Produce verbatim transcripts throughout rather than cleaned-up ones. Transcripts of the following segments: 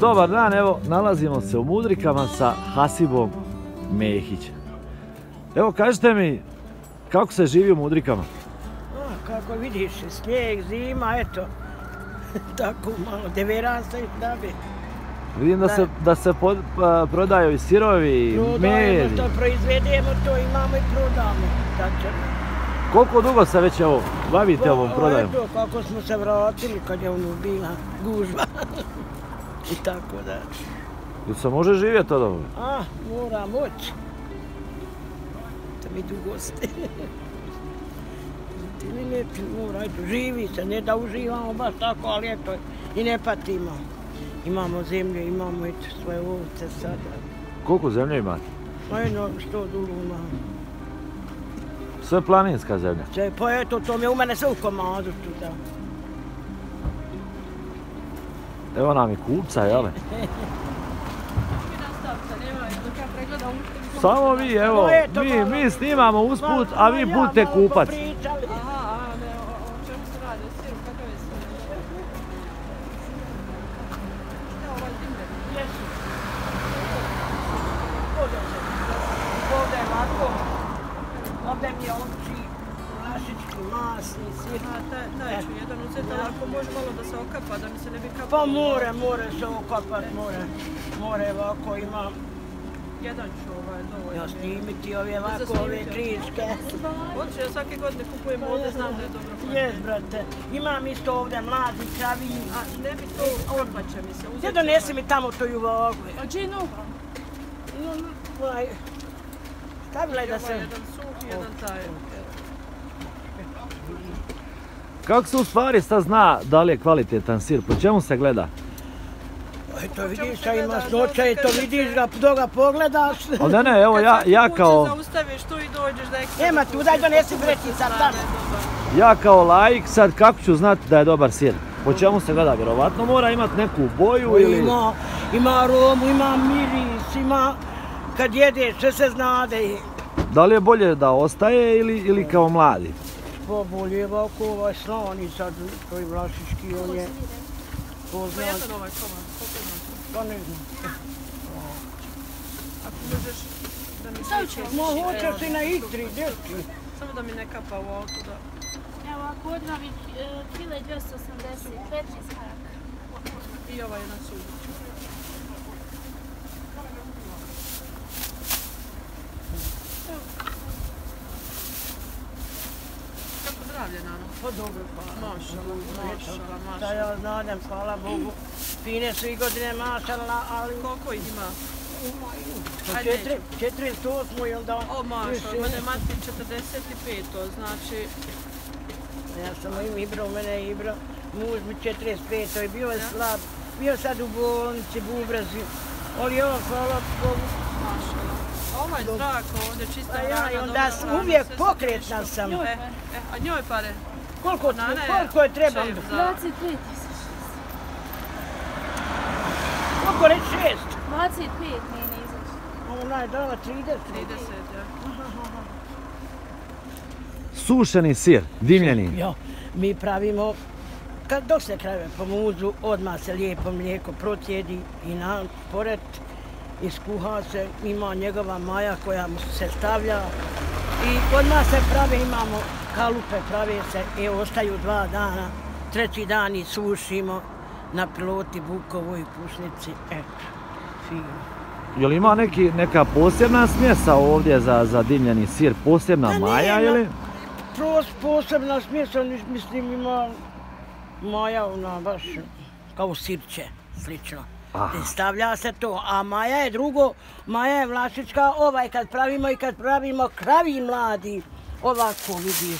Dobar dan, evo nalazimo se u Mudrikama sa Hasibom Mehićem. Evo kažite mi, kako se živi u Mudrikama? A, kako vidiš, snijeg, zima, eto, tako malo, devera se dabe. Vidim da, da. se, da se pod, a, prodaju i sirovi, i med. Prodajemo što proizvedemo, to imamo i prodamo. Tako. Koliko dugo se već evo bavite ovom prodajom? Eto, kako smo se vratili kad je ono bila gužva. I tako da. Ili se može živjeti od ovoga? A, mora moći. Da mi idu goste. Ili ne, mora, eto, živi se, ne da uživamo baš tako, ali eto, i ne patimo. Imamo zemlje, imamo eto svoje ovce sada. Koliko zemlje imate? Ma jedno sto duluma. Sve planinska zemlja? Sve, pa eto, to mi u mene sve u komadu tu, da. Evo nam i kupca, jel? Samo vi, evo, mi, mi snimamo usput, a vi budete kupac. Ovdje mi je ovči, vlašički, masni, sir. Taj ću jedan uzeti, ali ako može malo da se okapa, da mi se ne bi kapalo. Pa more, more se okapat, more. More ovako imam. Jedan ću ovaj, dovoljno. Ja snimiti ove ovako, ove kriške. Hoću, ja svake godine kupujem ovdje, znam da je dobro. Jes, brate. Imam isto ovdje mladi kravi. A ne bi to, odpaće mi se. Gdje donesi mi tamo to i ovako. A džinu? Stavila je da se... Jedan suh, jedan taj. Kako se u stvari sad zna da li je kvalitetan sir? Po čemu se gleda? Eto vidiš, a ima snoća, eto vidiš ga, dok ga pogledaš. O ne, ne, evo ja, ja kao... Kad se zaustaviš tu i dođeš da je... Nema tu, daj donesi vrećica tamo. Ja kao laik sad kako ću znati da je dobar sir? Po čemu se gleda? Vjerovatno mora imati neku boju ili... Ima, ima aromu, ima miris, ima... Kad jedeš, sve se znade. Da li je bolje da ostaje ili, ili kao mladi? Pa bolje ovako ovaj slani sad, to je vlašički, on je... Pa jedan ovaj komad, koliko ima? Pa ne znam. Ako možeš da mi sličeš... Ma hoćeš i na Itri, dječki. Samo da mi ne kapa u auto da... Evo ako odmah kile dvjesto osamdeset, petri skak. I ovaj jedan sudić. Kako zdravlje, Nano? Pa dobro, hvala. Mašala, mašala, Da mašala. ja znadem, hvala Bogu. Fine su i godine mašala, ali... Koliko ih ima? Četiri, četrdeset osam i onda... O, mašala, mene Martin četrdeset pet, znači... Ja sam im Ibro, mene je Ibro, muž mi četrdeset pet, to je bio je slab. Bio sad u bolnici, bubrezi, ali ovo, hvala Bogu. Mašala. Ovaj zrak ovdje, čista A vrana, ja, i dobra onda hrana, uvijek sve pokretna se sam. E, e, a njoj pare? Koliko, Nane, koliko je trebam? šef za- dvadeset pet tisuća. Koliko reći šest? dvadeset pet nije ne izaći. Ona je dala trideset. trideset, ja. Sušeni sir, dimljeni. Jo, mi pravimo, kad dok se krave po muzu, odmah se lijepo mlijeko procijedi i na pored iskuha se, ima njegova maja koja mu se stavlja i odmah se prave, imamo kalupe, prave se i ostaju dva dana, treći dan i sušimo na piloti, bukovoj i pušnici, eto, fino. Je li ima neki, neka posebna smjesa ovdje za, za dimljeni sir, posebna Da maja nema. ili? Pros, posebna smjesa, mislim, ima maja, ona baš kao sirće, slično. Aha. Stavlja se to, a maja je drugo, maja je vlašička, ovaj kad pravimo i kad pravimo kravi mladi, ovako vidiš.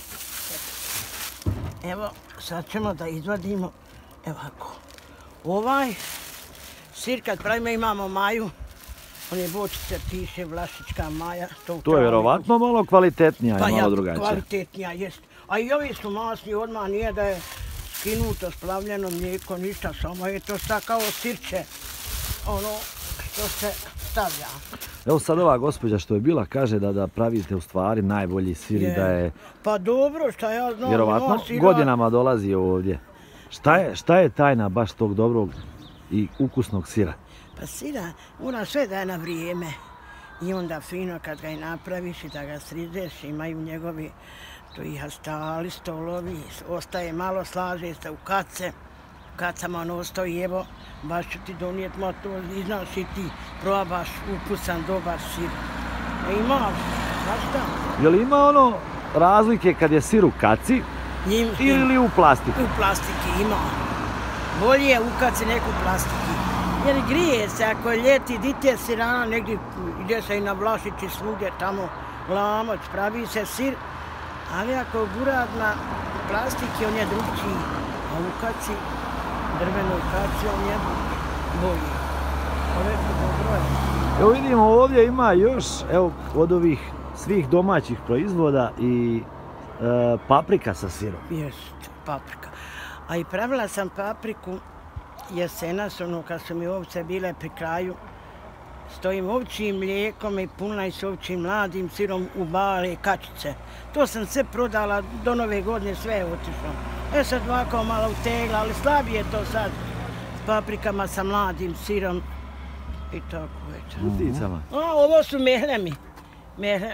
Evo, sad ćemo da izvadimo, ovako. Ovaj sir kad pravimo imamo maju, on je bočice, piše vlašička maja. To, To je vjerovatno malo kvalitetnija pa i malo ja, drugačija. kvalitetnija jest. A i ovi su masni, odmah nije da je skinuto, splavljeno mlijeko, ništa, samo je to sta kao sirće, ono što se stavlja. Evo sad ova gospođa što je bila kaže da, da pravite u stvari najbolji sir i da je Pa dobro, šta ja znam, vjerovatno ima sira. godinama dolazi ovdje. Šta je, šta je tajna baš tog dobrog i ukusnog sira? Pa sira mora sve da je na vrijeme. I onda fino kad ga i napraviš i da ga srideš, imaju njegovi to i hastali, stolovi, ostaje malo, slaže se u kace. U kacama ono ostoji, evo, baš ću ti donijet motor, i znaš i ti probaš ukusan, dobar sir. E ima, baš da. Je li ima ono razlike kad je sir u kaci Njim, ili u plastiki? U plastiki ima. Bolje je u kaci nego u plastiki. Jer grije se, ako je ljeti, dite sirana, negdje ide se i na Vlašići svugdje tamo lamac, pravi se sir, ali ako gurad na plastiki, on je drugčiji, a u kaci, drvenoj kaci, on je bolji. Ove su dobro je. Evo vidimo ovdje ima još, evo, od ovih svih domaćih proizvoda i e, paprika sa sirom. Jest, paprika. A i pravila sam papriku jesenas, ono kad su mi ovce bile pri kraju, stojim ovčijim mlijekom i puna i s ovčijim mladim sirom u bale kačice. To sam sve prodala, do nove godine sve je otišlo. E sad ovako malo utegla, ali slabije to sad s paprikama sa mladim sirom i tako već. Uticama. A, ovo su mehlemi. Mehle...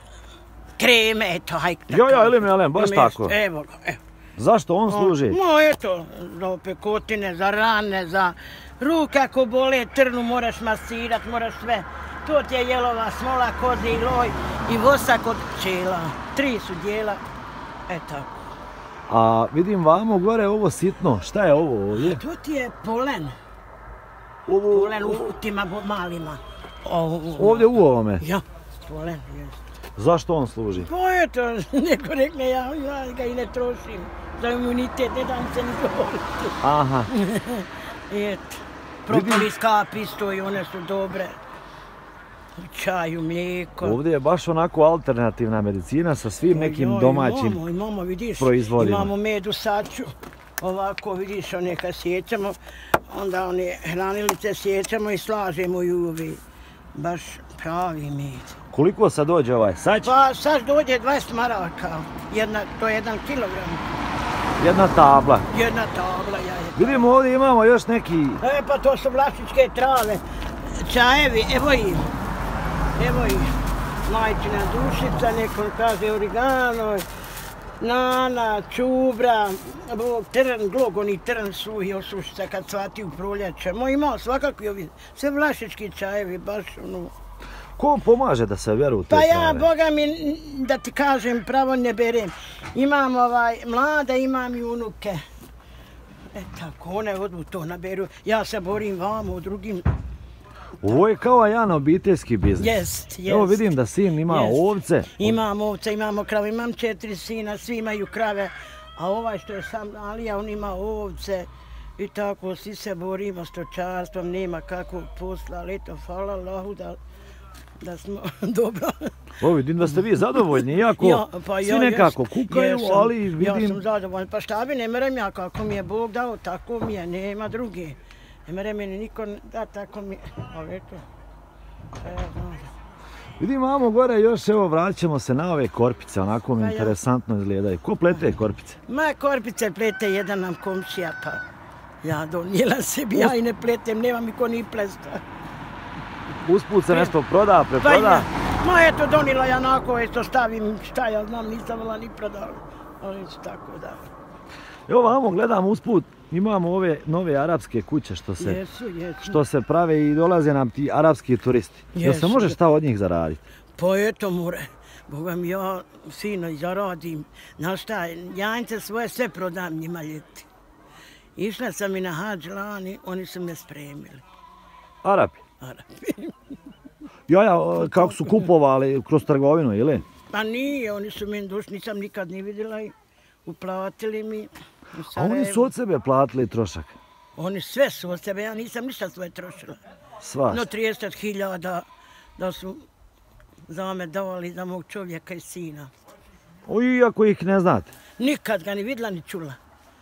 Kreme, eto, hajk tako. Jo, jo, ili melem, baš tako. Evo ga, evo. Zašto on služi? No, eto, za pekotine, za rane, za ruke ako bole, trnu moraš masirat, moraš sve. To ti je jelova smola, kozi loj i vosak od pčela. Tri su dijela, e tako. A vidim vamo gore ovo sitno, šta je ovo ovdje? To ti je polen. Ovo, Polen u tima malima. ovdje u ovome? Ja, polen, jest. Zašto on služi? Pa eto, neko rekne, ja, ja ga i ne trošim. Za imunitet ne dam se ni govoriti. Aha. Eto, propolis kap isto i one su dobre. Čaju, mlijeko. Ovdje je baš onako alternativna medicina sa svim nekim domaćim imamo, imamo, vidiš, proizvodima. Imamo med u saču. Ovako, vidiš, one kad sjećamo, onda one hranilice sjećamo i slažemo i uvi. Baš pravi med. Koliko sad dođe ovaj sać? Pa sad dođe dvadeset maraka, jedna, to je jedan kilogram. Jedna tabla. Jedna tabla, ja je. Vidimo ovdje imamo još neki... E pa to su vlašičke trave, čajevi, evo ih. Evo ih, majčina dušica, neko kaže origano, nana, čubra, trn, glogoni trn suhi osušica kad cvati u proljeće. Mo imao svakakvi ovi, sve vlašički čajevi, baš ono... Ko pomaže da se vjeru u te Pa ja, stvari? Boga mi, da ti kažem, pravo ne berem. Imam ovaj, mlada, imam i unuke. E tako, one odu to naberu. Ja se borim vamo u drugim... Ovo je kao jedan obiteljski biznis. Jest, jest. Evo vidim da sin ima Jest. ovce. Imam ovce, imamo krave, imam četiri sina, svi imaju krave. A ovaj što je sam Alija, on ima ovce. I tako, svi se borimo stočarstvom, nema kakvog posla, ali eto, hvala Allahu da... da smo dobro. Ovo vidim da ste vi zadovoljni, iako Ja, pa svi ja nekako jesam, kukaju, jesam. ali Ja vidim... sam zadovoljna, pa šta bi, ne merem ja kako mi je Bog dao, tako mi je, nema druge. Ne mere meni niko da, tako mi je, ali eto, šta ja znam. Vidim, mamo gore još, evo vraćamo se na ove korpice, onako mi Pa ja. interesantno izgledaju. Ko plete korpice? Ma korpice plete jedan nam komšija, pa ja donijela sebi, ja i ne pletem, nema mi ko ni plesta. Usput se nešto proda, Pa preproda? ja, ma eto, donijela ja onako, eto stavim, šta ja znam, nisam bila ni prodala, ali tako da. Evo vamo gledam usput, imamo ove nove arapske kuće što se, Jesu, jesu. što se prave i dolaze nam ti arapski turisti. Jel se Jesu. može šta od njih zaraditi? Pa eto more, Boga mi ja fino i zaradim, znaš šta, janjce svoje sve prodam njima ljeti. Išla sam i na hađ lani, oni su me spremili. Arapi? Arapi. Ja, ja, kako su kupovali kroz trgovinu, ili? Pa nije, oni su meni došli, nisam nikad ni vidjela i uplatili mi. A oni su od sebe platili trošak? Oni sve su od sebe, ja nisam ništa svoje trošila. Svašta? No trideset hiljada da su za me davali za mog čovjeka i sina. O, iako ih ne znate? Nikad ga ni vidjela ni čula.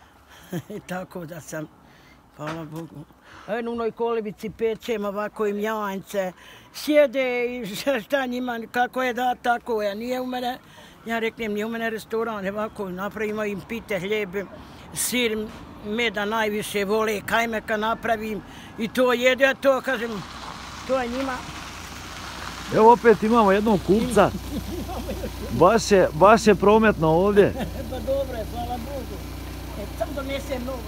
Tako da sam, hvala Bogu. Eno u onoj kolibici pečem ovako im janjce, sjede i šta njima, kako je da, tako je. Nije u mene, Ja reknem, nije u mene restoran, ovako napravimo im pite, hljebe, sir, meda najviše vole, kajmeka napravim i to jede, a to kažem, to je njima. Evo opet imamo jednog kupca. Baš je, baš je prometno ovdje. Pa dobro je, hvala Bogu. E, sam donesem novu.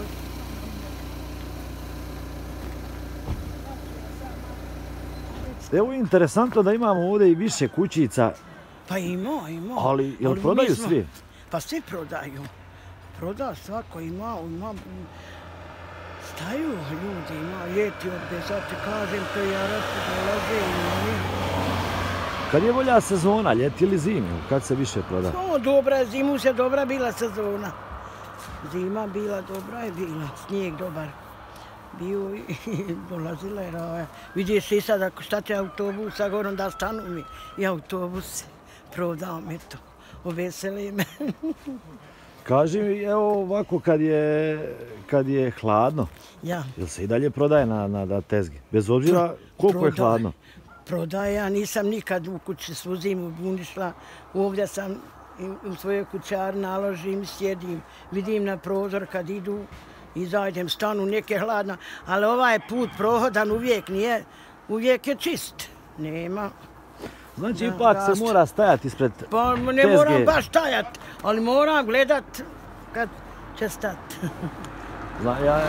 Evo interesantno da imamo ovdje i više kućica. Pa ima, ima. Ali, jel Ali prodaju mi smo- svi? Pa svi prodaju. Proda svako, ima, ima. Staju ljudi, ima ljeti ovdje, sad ti kažem, to ja rastu dolaze i oni. Kad je bolja sezona, ljeti ili zimi? Kad se više proda? No, dobra je, zimu se dobra bila sezona. Zima bila, dobra je bila, snijeg dobar. Bio i dolazila je rava. Vidiš i sad, ako šta će autobusa, govorim da stanu mi i autobus prodam, eto, oveseli me. Kaži mi, evo ovako kad je, kad je hladno, Ja. jel se i dalje prodaje na, na, na tezgi? Bez obzira koliko je Prodaje. hladno. Prodaje, ja nisam nikad u kući svu zimu bunišla. Ovdje sam i u svojoj kućar naložim, sjedim, vidim na prozor kad idu, izađem, stanu neke hladna, ali ovaj put prohodan uvijek nije, uvijek je čist. Nema. Znači Da, ipak se rast. mora stajati ispred Pa ne tezge. moram baš stajat, ali moram gledat kad će stat. Zna, ja,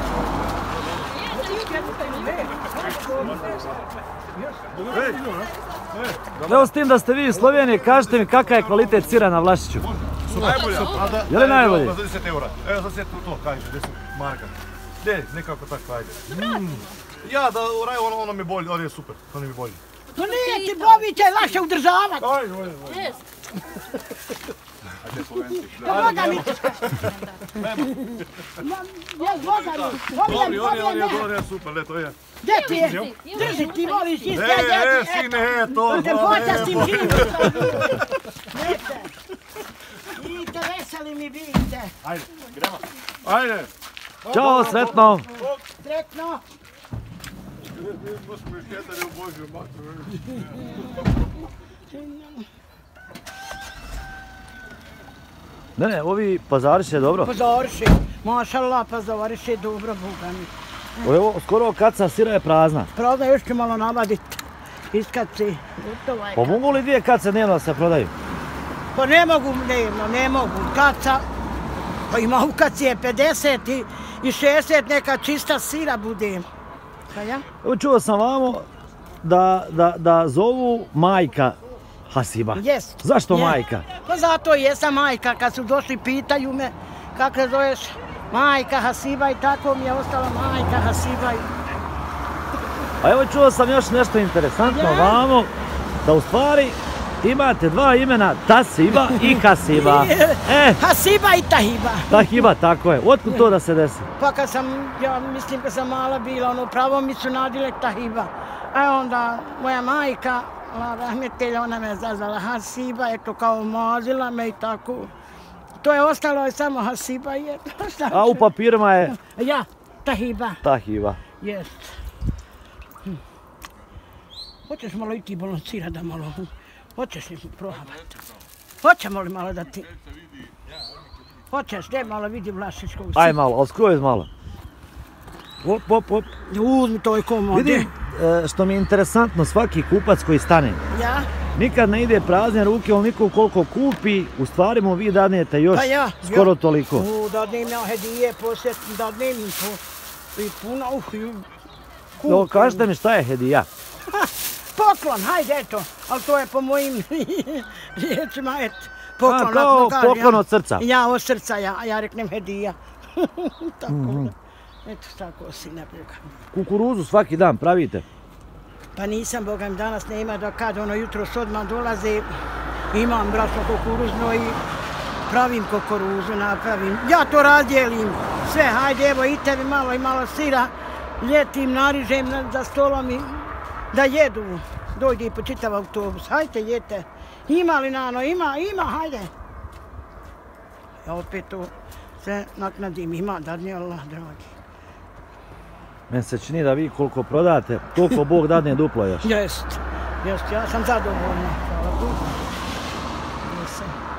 evo s tim da ste vi iz Slovenije, kažete mi kakav je kvalitet sira na Vlašiću. Najbolja. Je li najbolji? Za deset eura. Evo sad se to kaže, deset marka. Ne, nekako tako, ajde. Mm. Ja, da u raju ono, ono mi bolje, ono je super, ono mi bolje. To nije ti Bobi će lakše udržavat. Ajde, ajde, ajde. Pa voda mi... Ja, voda mi... Dobri, on je, on je, on je super, le, to je. Gdje ti je? Drži, ti voliš isti, E, ja e, sine, e, to, Da te hvala, hoća s tim evo. živim. Vidite. Vidite, veseli mi vidite. Ajde, gremo. Ajde. Ćao, sretno! Sretno. Ne, ne, ovi pazariše dobro. Pozoriše. Mašallah, pozoriše dobro, Boga mi. Evo, skoro kaca sira je prazna. Pravda, još ću malo navadit. Iskaci. Gotovo je. Pa mogu li dvije kace dnevno da se prodaju? Pa ne mogu dnevno, ne mogu. Kaca, pa ima u kaci je pedeset i, i šezdeset, neka čista sira bude. Pa ja? Evo čuo sam vamo da, da, da zovu majka Hasiba. Jest. Zašto Je. majka? Pa zato jesam majka, kad su došli pitaju me kako se zoveš majka Hasiba i tako mi je ostala majka Hasiba. A evo čuo sam još nešto interesantno Ja. vamo, da u stvari imate dva imena, Tasiba i Hasiba. E, Hasiba i Tahiba. Tahiba, tako je. Otkud to da se desi? Pa kad sam, ja mislim kad sam mala bila, ono pravo mi su nadile Tahiba. A onda moja majka, Allah rahmetelja, ona me zazvala Hasiba, eto kao mazila me i tako. To je ostalo je samo Hasiba i eto. šta A u ću- papirima je Ja, Tahiba, Tahiba. jest. Hm. Hoćeš malo i ti balansira da malo, hoćeš li probat? Hoćemo li malo da ti... Hoćeš, ne malo vidi Vlašićkog sira. Aj malo, ali skroz malo. Op, op, op. Uzmi to i komode. Vidim e, što mi je interesantno, svaki kupac koji stane, Ja? nikad ne ide prazne ruke, on niko koliko kupi, u stvari mu vi dadnete još Pa ja, skoro ja. toliko. U, dadnem ja hedije, posjet, dadnem im to. I puno, uh, i... Evo, kažete mi šta je hedija? Poklon, hajde, eto. Ali to je po mojim riječima, et. Poklon, A, kao ako kažem, poklon ja. od srca. Ja, od srca, ja, a ja reknem hedija. Tako Mhm. da. Eto, tako si ne Boga. Kukuruzu svaki dan pravite. Pa nisam, Boga mi danas nema da kad ono jutro s odmah dolaze, imam brašno kukuruzno i pravim kukuruzu, napravim. Ja to razdijelim sve, hajde evo i tebi malo i malo sira, ljetim, narižem na- za stolom i da jedu. Dojde i po čitav autobus, hajde jete. Ima li nano, ima, ima, hajde. Ja opet to sve naknadim, ima, dadne Allah, dragi. Meni se čini da vi koliko prodate, toliko Bog dadne duplo još. Jest, jest, ja sam zadovoljna, hvala Bogu. Jesam.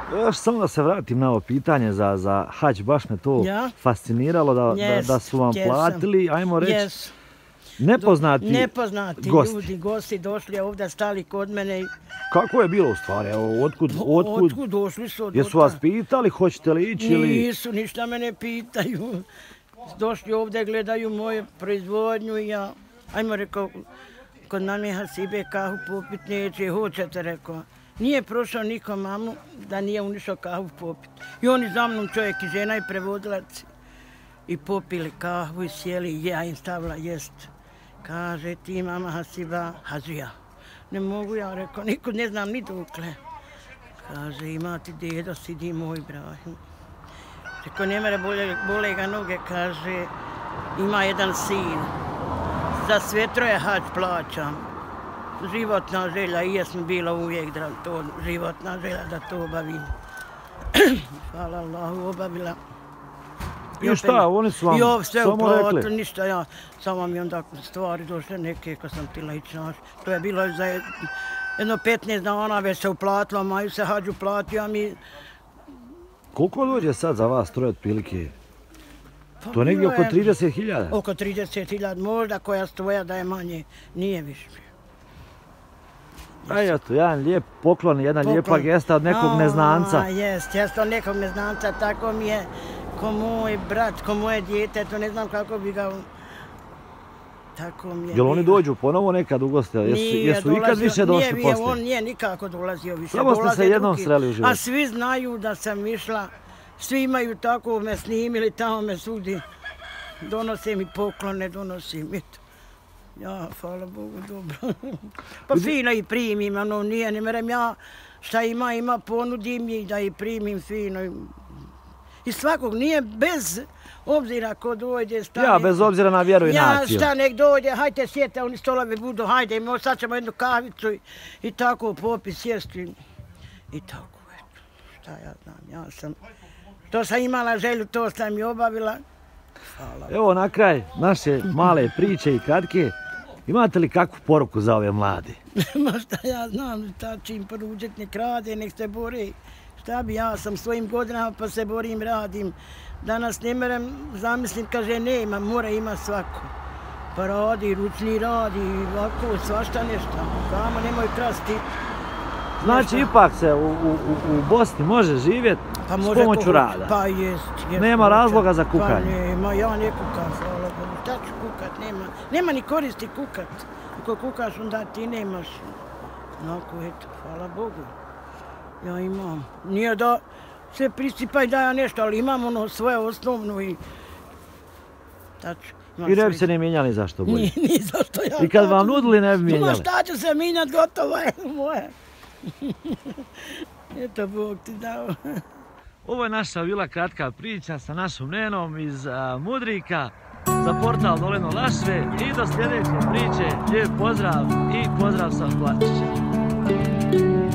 Još samo da se vratim na ovo pitanje za, za hađ, baš me to Ja? fasciniralo da, Yes, da, da su vam jesam. platili, ajmo reći, Yes. nepoznati, Nepoznati gosti. ljudi, gosti došli ovdje, stali kod mene. i- Kako je bilo u stvari? Evo, otkud, otkud, Otkud došli su od jesu otka? vas pitali, hoćete li ići ili... Nisu, ništa me ne pitaju. Došli ovdje, gledaju moju proizvodnju i ja, ajmo rekao, kod mame Hasibe kahu popit neće, hoćete, rekao. Nije prošao niko mamu da nije unišao kahu popit. I oni za mnom, čovjek i žena i prevodilac, i popili kahu i sjeli i ja im stavila jest. Kaže, ti mama Hasiba, Hazija. Ne mogu ja, rekao, nikud ne znam ni dokle. Kaže, ima ti deda, sidi moj Ibrahim. Rekao, ne mere bole, bole ga noge, kaže, ima jedan sin. Za sve troje hađ plaćam. Životna želja, i jesam bila uvijek da to, životna želja da to obavim. Hvala Allahu, obavila. I šta, oni su vam I ovo sve samo uplatili, rekli? ništa ja, samo mi onda stvari došle neke kad sam tila ići naš. To je bilo za jed- jedno petnaest dana već se uplatilo, maju se hađu platio, a mi... Koliko dođe sad za vas troje otprilike? Pa To je negdje bilo oko je trideset hiljada. Oko trideset hiljada, možda koja stoja da je manje, nije više. Aj, eto, jedan lijep poklon, jedna lijepa Poklon. gesta od nekog A, neznanca. Jest, jest od nekog neznanca, tako mi je ko moj brat, ko moje dijete, to ne znam kako bi ga... Tako mi je. Jel oni bilo. dođu ponovo nekad u goste? Jesu, Nije jesu ikad dolazio- više došli nije, nije, poslije? on nije nikako dolazio više. Samo ste se dolaze jednom drugi. sreli u životu. A svi znaju da sam išla, svi imaju tako, me snimili, tamo me svugdje. Donose mi poklone, donose mi to. Ja, hvala Bogu, dobro. Pa fino i primim, ono nije, ne merem ja šta ima, ima, ponudim i da i primim fino. I svakog, nije bez obzira ko dođe, stane. Ja, bez obzira na vjeru i Ja, naciju. šta nek dođe, hajte sjete, oni stolovi budu, hajde, mo, sad ćemo jednu kavicu i, i tako popis sjesti. I tako, eto, šta ja znam, ja sam, to sam imala želju, to sam i obavila. Hvala. Evo na kraj naše male priče i kratke. Imate li kakvu poruku za ove mlade? Ma šta ja znam, šta čim poručit, nek rade, nek se bore. Šta bi, ja sam svojim godinama pa se borim, radim. Danas ne merem, zamislim, kaže, nema, mora ima svako. Pa radi, ručni radi, ovako, svašta nešto. Samo nemoj krasti. Znači, ipak se u, u, u- u Bosni može živjeti Pa s može pomoću ko- rada. Pa jest, jest. Nema hoće. razloga za kukanje. Pa nema, ja ne kukam, hvala Bogu. Šta ću kukat, nema. Nema ni koristi kukat. Ako kukaš, onda ti nemaš. Onako, eto, hvala Bogu. Ja imam. Nije da se prisipaj da ja nešto, ali imam ono svoje osnovno i... Šta ću? Imam I ne bi sve- se ni mijenjali zašto bolje. Ni, ni zašto ja... I kad vam šta ću- nudili ne bi Ma mijenjali. šta ću se minjat, gotovo je moje. Eto, Bog ti dao. Ovo je naša bila kratka priča sa našom Nenom iz a, Mudrika za portal Doleno Lašve i do sljedeće priče. Lijep pozdrav i pozdrav sa Plačića.